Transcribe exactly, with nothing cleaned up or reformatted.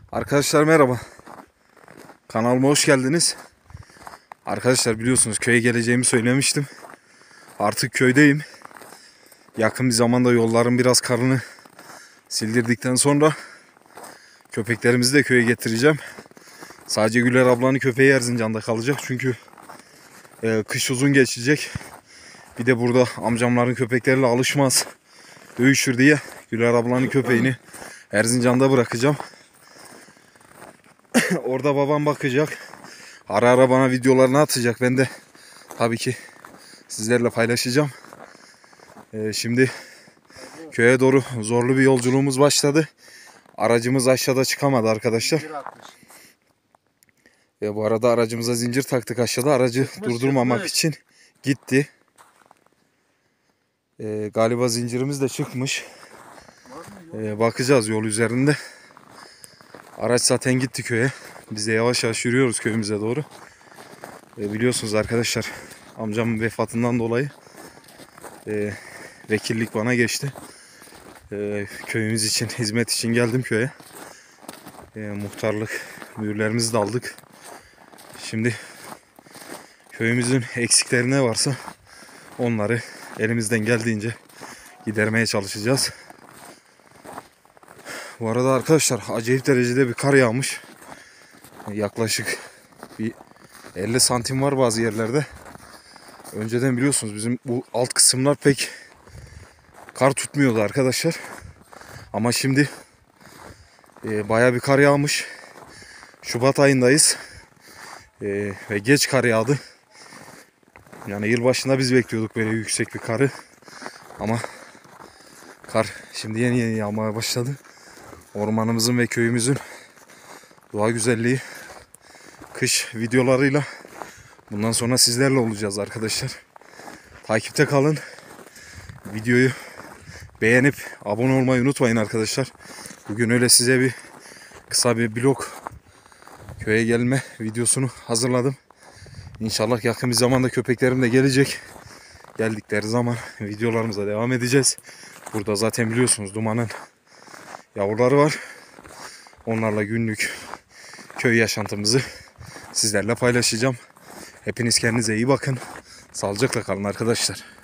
Arkadaşlar merhaba. Kanalıma hoş geldiniz. Arkadaşlar biliyorsunuz köye geleceğimi söylemiştim. Artık köydeyim. Yakın bir zamanda yolların biraz karını sildirdikten sonra köpeklerimizi de köye getireceğim. Sadece Güler ablanın köpeği Erzincan'da kalacak. Çünkü e, kış uzun geçecek. Bir de burada amcamların köpekleriyle alışmaz, dövüşür diye Güler ablanın köpeğini Erzincan'da bırakacağım. Orada babam bakacak. Ara ara bana videolarını atacak. Ben de tabii ki sizlerle paylaşacağım. Ee, şimdi köye doğru zorlu bir yolculuğumuz başladı. Aracımız aşağıda çıkamadı arkadaşlar. Ve bu arada aracımıza zincir taktık aşağıda. Aracı çıkmış, durdurmamak çıkmış. için gitti. Ee, galiba zincirimiz de çıkmış. Ee, bakacağız yol üzerinde. Araç zaten gitti köye. Biz de yavaş yavaş yürüyoruz köyümüze doğru. E, biliyorsunuz arkadaşlar, amcamın vefatından dolayı e, vekillik bana geçti. E, köyümüz için, hizmet için geldim köye. E, muhtarlık mühürlerimizi de aldık. Şimdi köyümüzün eksikleri ne varsa onları elimizden geldiğince gidermeye çalışacağız. Bu arada arkadaşlar acayip derecede bir kar yağmış. Yaklaşık bir elli santim var bazı yerlerde. Önceden biliyorsunuz bizim bu alt kısımlar pek kar tutmuyordu arkadaşlar. Ama şimdi e, bayağı bir kar yağmış. Şubat ayındayız. E, ve geç kar yağdı. Yani yılbaşında biz bekliyorduk böyle yüksek bir karı. Ama kar şimdi yeni yeni yağmaya başladı. Ormanımızın ve köyümüzün doğa güzelliği kış videolarıyla bundan sonra sizlerle olacağız arkadaşlar. Takipte kalın. Videoyu beğenip abone olmayı unutmayın arkadaşlar. Bugün öyle size bir kısa bir vlog, köye gelme videosunu hazırladım. İnşallah yakın bir zamanda köpeklerim de gelecek. Geldikleri zaman videolarımıza devam edeceğiz. Burada zaten biliyorsunuz Duman'ın yavruları var. Onlarla günlük köy yaşantımızı sizlerle paylaşacağım. Hepiniz kendinize iyi bakın. Sağlıcakla kalın arkadaşlar.